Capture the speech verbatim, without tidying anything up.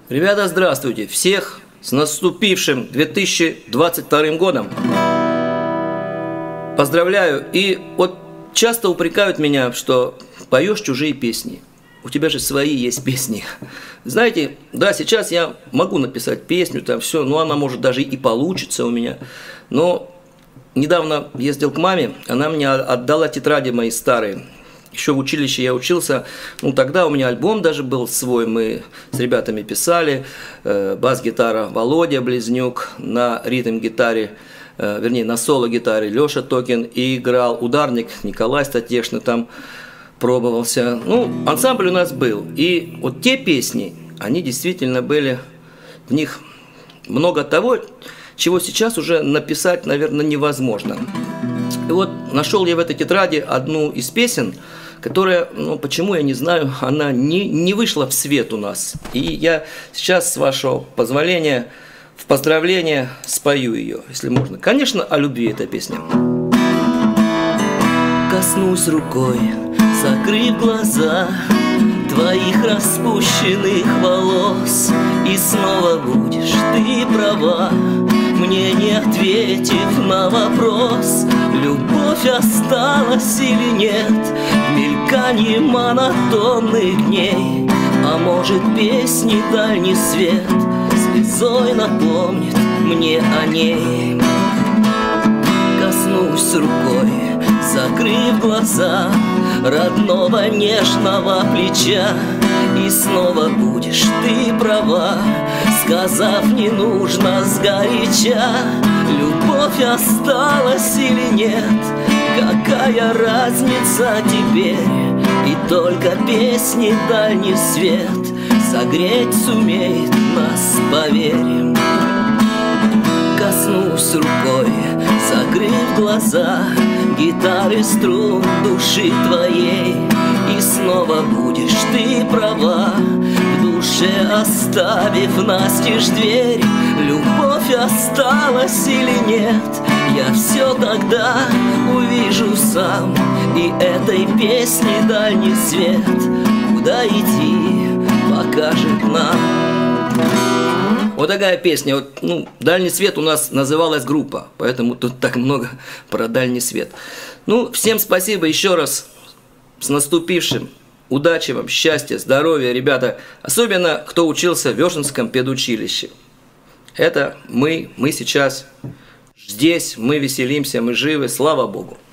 Ребята, здравствуйте! Всех с наступившим две тысячи двадцать вторым годом! Поздравляю! И вот часто упрекают меня, что поешь чужие песни. У тебя же свои есть песни. Знаете, да, сейчас я могу написать песню, там все, но она может даже и получится у меня. Но недавно ездил к маме, она мне отдала тетради мои старые. Еще в училище я учился, ну тогда у меня альбом даже был свой, мы с ребятами писали, э, бас-гитара Володя Близнюк, на ритм-гитаре, э, вернее на соло-гитаре Леша Токин, и играл ударник Николай Статешный, там пробовался. Ну, ансамбль у нас был, и вот те песни, они действительно были, в них много того, чего сейчас уже написать, наверное, невозможно. И вот нашел я в этой тетради одну из песен, которая, ну почему, я не знаю, она не, не вышла в свет у нас. И я сейчас, с вашего позволения, в поздравление спою ее, если можно. Конечно, о любви эта песня. Коснусь рукой, закрыв глаза, твоих распущенных волос, и снова будешь ты права, мне не ответив на вопрос, любовь осталась или нет, в мельканье монотонных дней. А может, песни дальний свет слезой напомнит мне о ней. Коснусь рукой, закрыв глаза, родного нежного плеча, и снова будешь ты права, сказав не нужно сгоряча, любовь осталась или нет, какая разница теперь, и только песни дальний свет согреть сумеет нас, поверим. Коснусь рукой, закрыв глаза, гитары струн души твоей, и снова будешь ты права, в душе оставив настежь дверь, любовь осталась или нет, я все тогда увижу сам, и этой песни дальний свет куда идти покажет нам. Вот такая песня. Вот, ну, «Дальний свет» у нас называлась группа, поэтому тут так много про дальний свет. Ну, всем спасибо еще раз. С наступившим. Удачи вам, счастья, здоровья, ребята. Особенно, кто учился в Вешенском педучилище. Это мы, мы сейчас здесь, мы веселимся, мы живы, слава Богу.